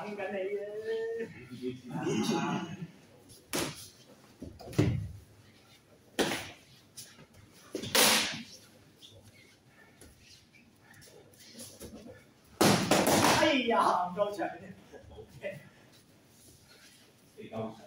等緊你啊！哎呀，唔夠長啫。幾夠長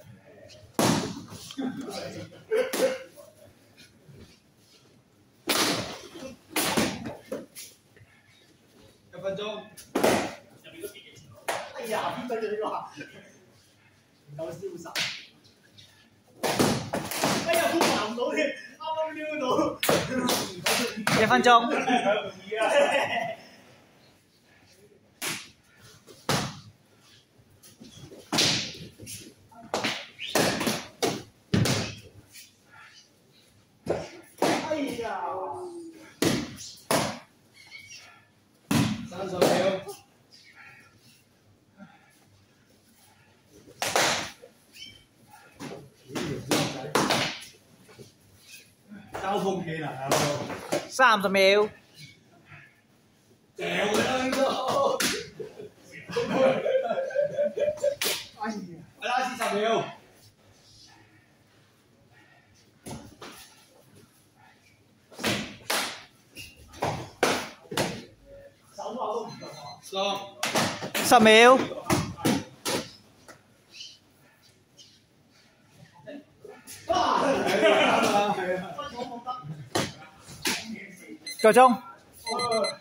1分鐘。入邊都幾幾錢？哎呀，邊得咗呢個？唔夠瀟灑。哎呀，都爬唔到添，啱啱撩到。 1分鐘。 哎呀！30秒。交風氣啦，大佬。 30秒。 掉佢啦，呢個。哎呀！係啦，40秒。手話都唔夠啊！10 秒。夠鐘。